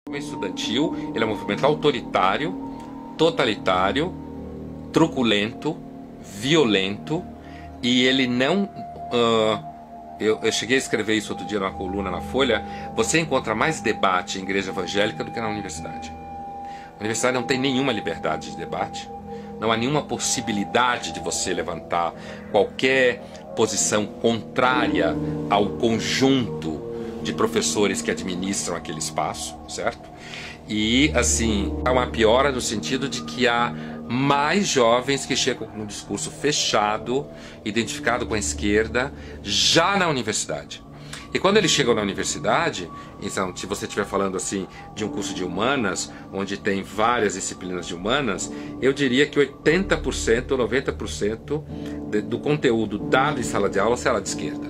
Estudantil, ele é um movimento autoritário, totalitário, truculento, violento, e ele não... eu cheguei a escrever isso outro dia numa coluna na Folha. Você encontra mais debate em igreja evangélica do que na universidade. A universidade não tem nenhuma liberdade de debate, não há nenhuma possibilidade de você levantar qualquer posição contrária ao conjunto de professores que administram aquele espaço, certo? E, assim, há uma piora no sentido de que há mais jovens que chegam com um discurso fechado, identificado com a esquerda, já na universidade. E quando eles chegam na universidade, então, se você estiver falando assim de um curso de humanas, onde tem várias disciplinas de humanas, eu diria que 80% ou 90% do conteúdo dado em sala de aula será de esquerda.